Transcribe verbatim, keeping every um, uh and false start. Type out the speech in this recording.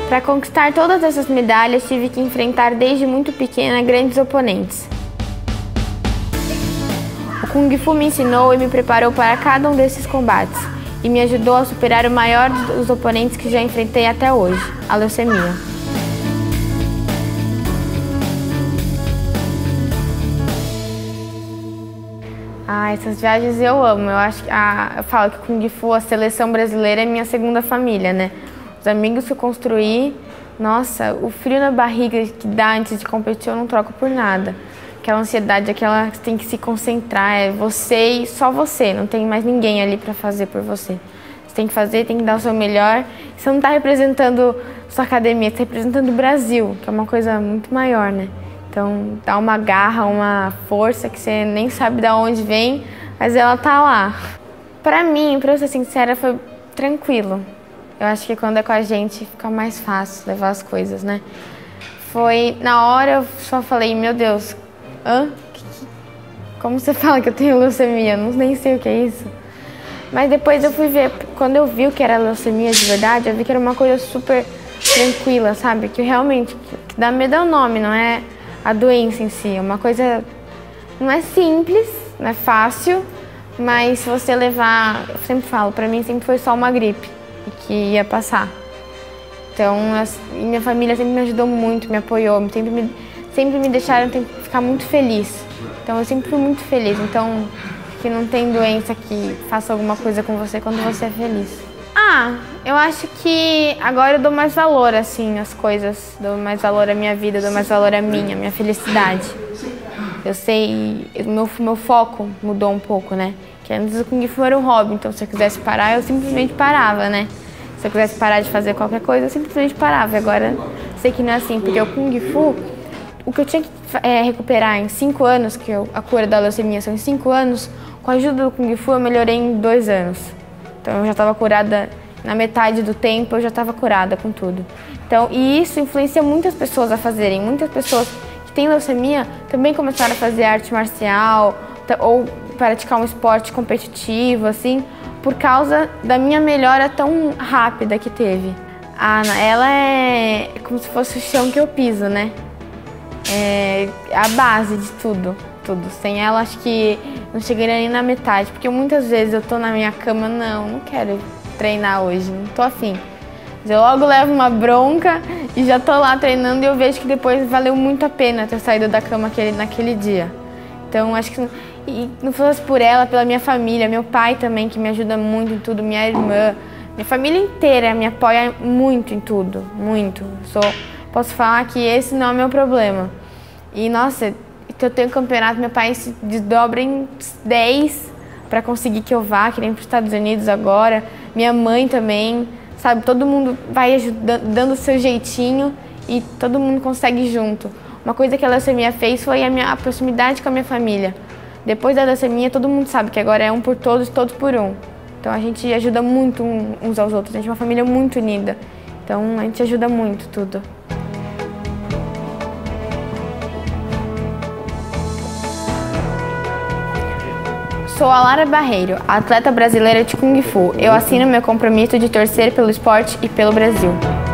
Para conquistar todas essas medalhas, tive que enfrentar desde muito pequena grandes oponentes. O Kung Fu me ensinou e me preparou para cada um desses combates e me ajudou a superar o maior dos oponentes que já enfrentei até hoje, a leucemia. Ah, essas viagens eu amo. Eu acho que ah, eu falo que o Kung Fu, a seleção brasileira, é minha segunda família, né? Os amigos que eu construí, nossa, o frio na barriga que dá antes de competir eu não troco por nada. Aquela ansiedade, aquela que você tem que se concentrar, é você e só você, não tem mais ninguém ali para fazer por você. Você tem que fazer, tem que dar o seu melhor. Você não está representando sua academia, você está representando o Brasil, que é uma coisa muito maior, né? Então dá uma garra, uma força que você nem sabe de onde vem, mas ela tá lá. Pra mim, pra eu ser sincera, foi tranquilo. Eu acho que quando é com a gente fica mais fácil levar as coisas, né? Foi, na hora eu só falei, meu Deus, hã? Como você fala que eu tenho leucemia? Eu não, nem sei o que é isso. Mas depois eu fui ver, quando eu vi o que era leucemia de verdade, eu vi que era uma coisa super tranquila, sabe? Que realmente, que dá medo é o nome, não é a doença em si. É uma coisa, não é simples, não é fácil, mas se você levar, eu sempre falo, pra mim sempre foi só uma gripe e que ia passar. Então, minha família sempre me ajudou muito, me apoiou, sempre me, sempre me deixaram ficar muito feliz. Então, eu sempre fui muito feliz. Então, que não tem doença que faça alguma coisa com você quando você é feliz. Ah, eu acho que agora eu dou mais valor, assim, às coisas. Dou mais valor à minha vida, dou mais valor à minha, à minha felicidade. Eu sei, meu, meu foco mudou um pouco, né? Que antes o Kung Fu era um hobby, então se eu quisesse parar, eu simplesmente parava, né? Se eu quisesse parar de fazer qualquer coisa, eu simplesmente parava. Agora, sei que não é assim, porque o Kung Fu, o que eu tinha que é, recuperar em cinco anos, que eu, a cura da leucemia são em cinco anos, com a ajuda do Kung Fu eu melhorei em dois anos. Então eu já estava curada, na metade do tempo eu já estava curada com tudo. Então, e isso influencia muitas pessoas a fazerem. Muitas pessoas que têm leucemia também começaram a fazer arte marcial ou praticar um esporte competitivo, assim, por causa da minha melhora tão rápida que teve. A Ana, ela é como se fosse o chão que eu piso, né? É a base de tudo, tudo. Sem ela, acho que não chegaria nem na metade, porque muitas vezes eu tô na minha cama, não, não quero treinar hoje, não tô afim. Mas eu logo levo uma bronca e já tô lá treinando e eu vejo que depois valeu muito a pena ter saído da cama aquele, naquele dia. Então, acho que e não fosse por ela, pela minha família, meu pai também, que me ajuda muito em tudo, minha irmã, minha família inteira me apoia muito em tudo, muito. Sou, posso falar que esse não é o meu problema. E, nossa, eu tenho campeonato, meu pai se desdobra em dez para conseguir que eu vá, que nem para os Estados Unidos agora, minha mãe também, sabe? Todo mundo vai ajudando, dando o seu jeitinho e todo mundo consegue junto. Uma coisa que a leucemia fez foi a minha a proximidade com a minha família. Depois da leucemia, todo mundo sabe que agora é um por todos, todos por um. Então a gente ajuda muito uns aos outros, a gente é uma família muito unida. Então a gente ajuda muito tudo. Sou a Lara Barreiro, atleta brasileira de Kung Fu. Eu assino meu compromisso de torcer pelo esporte e pelo Brasil.